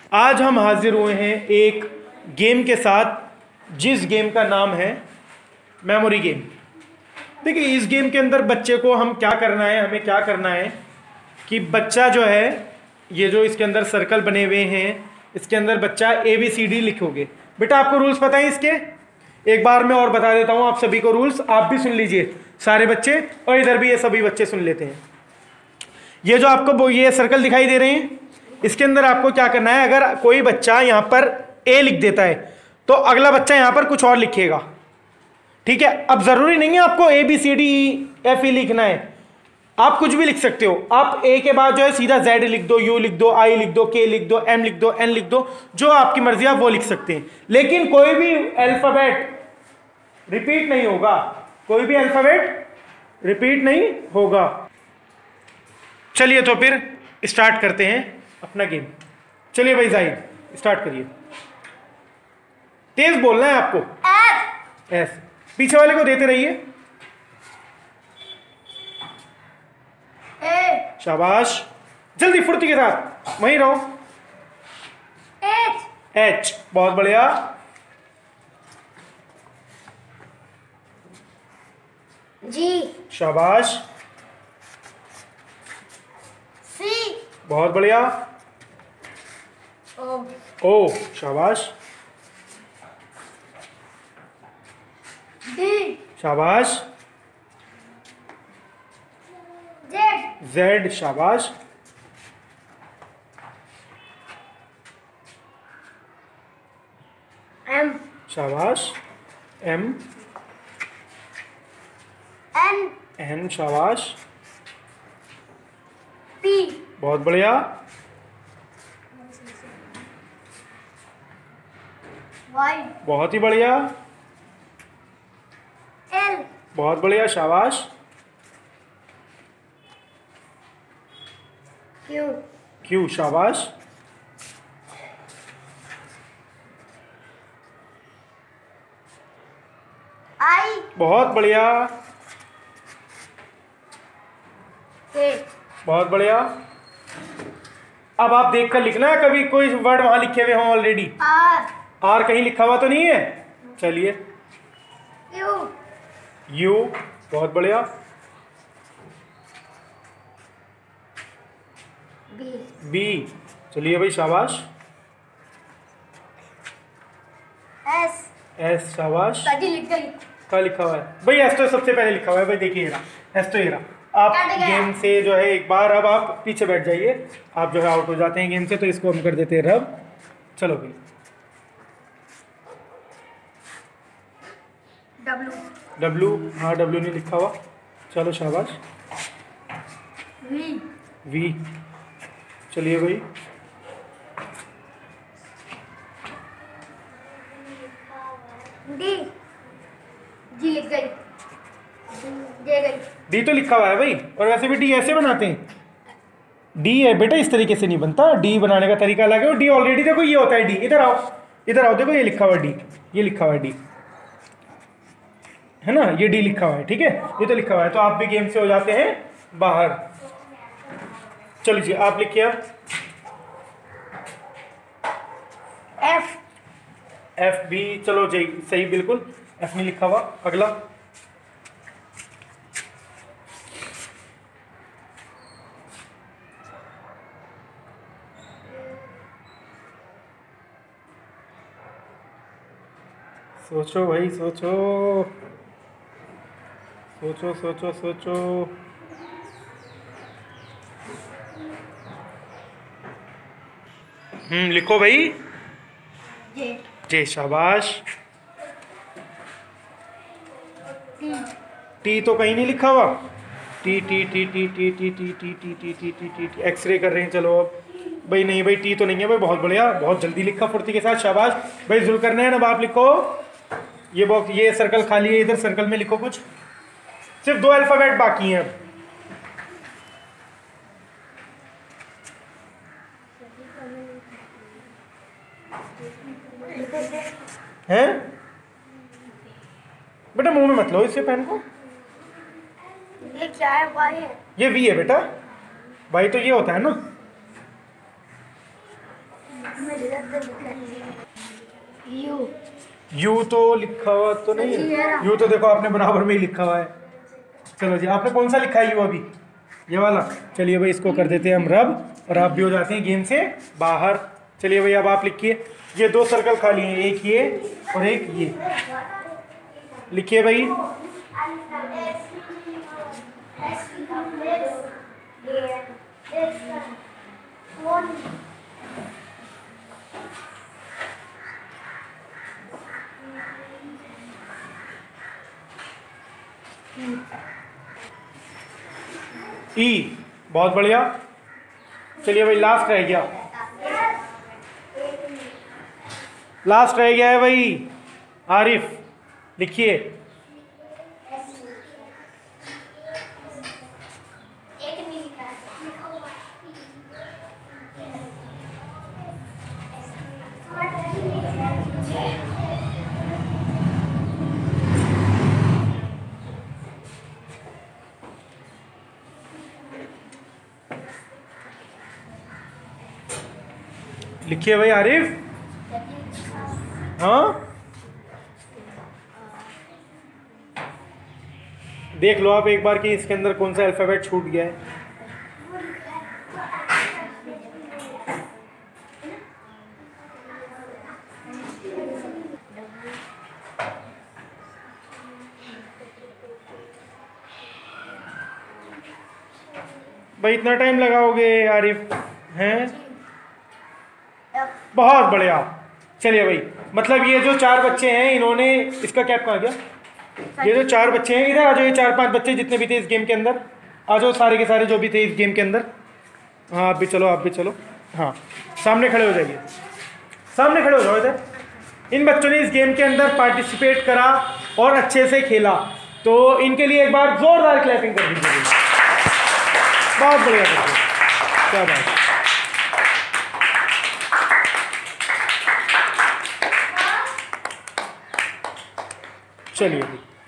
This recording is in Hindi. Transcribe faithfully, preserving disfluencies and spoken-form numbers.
आज हम हाजिर हुए हैं एक गेम के साथ, जिस गेम का नाम है मेमोरी गेम। देखिए, इस गेम के अंदर बच्चे को हम क्या करना है, हमें क्या करना है कि बच्चा जो है, ये जो इसके अंदर सर्कल बने हुए हैं, इसके अंदर बच्चा ए बी सी डी लिखोगे। बेटा आपको रूल्स पता है इसके? एक बार मैं और बता देता हूँ आप सभी को रूल्स, आप भी सुन लीजिए सारे बच्चे, और इधर भी ये सभी बच्चे सुन लेते हैं। ये जो आपको ये सर्कल दिखाई दे रहे हैं, इसके अंदर आपको क्या करना है, अगर कोई बच्चा यहाँ पर ए लिख देता है तो अगला बच्चा यहाँ पर कुछ और लिखेगा, ठीक है। अब जरूरी नहीं है आपको A B C D F E लिखना है, आप कुछ भी लिख सकते हो। आप ए के बाद जो है सीधा जेड लिख दो, यू लिख दो, आई लिख दो, के लिख दो, एम लिख दो, एन लिख दो, जो आपकी मर्जी आप वो लिख सकते हैं। लेकिन कोई भी अल्फाबेट रिपीट नहीं होगा, कोई भी अल्फाबेट रिपीट नहीं होगा। चलिए तो फिर स्टार्ट करते हैं अपना गेम। चलिए भाई जाहिद, स्टार्ट करिए। तेज बोलना है आपको। एस एस पीछे वाले को देते रहिए। ए शाबाश, जल्दी फुर्ती के साथ, वहीं रहो। एच एच, बहुत बढ़िया। जी शाबाश, सी बहुत बढ़िया। ओ ओ, शाबाश डी शाबाश। जेड जेड, शाबाश। एम शाबाश। एम एन एन, शाबाश। पी बहुत बढ़िया। वाई बहुत ही बढ़िया। एल बहुत बढ़िया, शाबाश। क्यू क्यू, शाबाश। आई बहुत बढ़िया। के बहुत बढ़िया। अब आप देखकर लिखना है, कभी कोई वर्ड वहां लिखे हुए हों ऑलरेडी। आर आर कहीं लिखा हुआ तो नहीं है? चलिए। यू यू, बहुत बढ़िया। बी बी, चलिए भाई, शाबाश। एस एस, शाबाश। कटी लिख गई। क्या लिखा हुआ है भाई? एस तो सबसे पहले लिखा हुआ है भाई, देखिए ये रहा एस, तो ये रहा। आप कट गया। गेम से जो है एक बार, अब आप पीछे बैठ जाइए, आप जो है आउट हो जाते हैं गेम से, तो इसको हम कर देते हैं रब। चलो भाई। डब्ल्यू डब्लू, हाँ डब्लू नहीं लिखा हुआ, चलो शाबाश। वी वी, चलिए भाई। डी जी लिख गई। दे गई। डी तो लिखा हुआ है भाई, और वैसे भी डी ऐसे बनाते हैं। डी है बेटा, इस तरीके से नहीं बनता, डी बनाने का तरीका अलग है। और डी ऑलरेडी देखो ये होता है डी। इधर आओ, इधर आओ, देखो ये लिखा हुआ है डी, ये लिखा हुआ है डी, है ना, ये डी लिखा हुआ है, ठीक है, ये तो लिखा हुआ है। तो आप भी गेम से हो जाते हैं बाहर। चलो जी, आप लिखिए। एफ एफ भी, चलो जी सही, बिल्कुल एफ नहीं लिखा हुआ। अगला। सोचो भाई, सोचो सोचो सोचो सोचो। हम्म लिखो भाई। जे जे, शाबाश। टी टी तो कहीं नहीं लिखा हुआ। T T T T T T T T T T T T T T x-ray कर रहे हैं। चलो अब भाई, नहीं भाई टी तो नहीं है भाई, बहुत बढ़िया, बहुत जल्दी लिखा फुर्ती के साथ, शाबाश भाई। जुल करना है ना, अब आप लिखो। ये बॉक्स, ये सर्कल खाली है, इधर सर्कल में लिखो कुछ। सिर्फ दो अल्फाबेट बाकी हैं अब। हैं बेटा, मुंह में मत लो इससे पेन को। ये क्या है? वाई है। ये वी है बेटा, वाई तो ये होता है ना। यू यू तो लिखा हुआ तो नहीं है, यू तो देखो आपने बराबर में ही लिखा हुआ है। चलो जी, आपने कौन सा लिखा है यू अभी? ये वाला। चलिए भाई इसको कर देते हैं हम रब और आप भी हो जाते हैं गेम से बाहर। चलिए भाई अब आप लिखिए, ये दो सर्कल खाली हैं, एक ये और एक ये। लिखिए भाई। ई, बहुत बढ़िया। चलिए भाई लास्ट रह गया, लास्ट रह गया है भाई आरिफ। लिखिए। लिखिए भाई आरिफ। हाँ देख लो आप एक बार कि इसके अंदर कौन सा अल्फाबेट छूट गया है। भाई इतना टाइम लगाओगे आरिफ? हैं, बहुत बढ़िया। चलिए भाई, मतलब ये जो चार बच्चे हैं इन्होंने, इसका कैप कहाँ गया? ये जो चार बच्चे हैं इधर आ जाओ, ये चार पांच बच्चे जितने भी थे इस गेम के अंदर आ जाओ, सारे के सारे जो भी थे इस गेम के अंदर। हाँ आप भी चलो, आप भी चलो। हाँ सामने खड़े हो जाइए, सामने खड़े हो जाओ इधर। इन बच्चों ने इस गेम के अंदर पार्टिसिपेट करा और अच्छे से खेला, तो इनके लिए एक बार जोरदार क्लैपिंग कर दीजिए। बहुत बढ़िया करते, क्या बात। चलिए।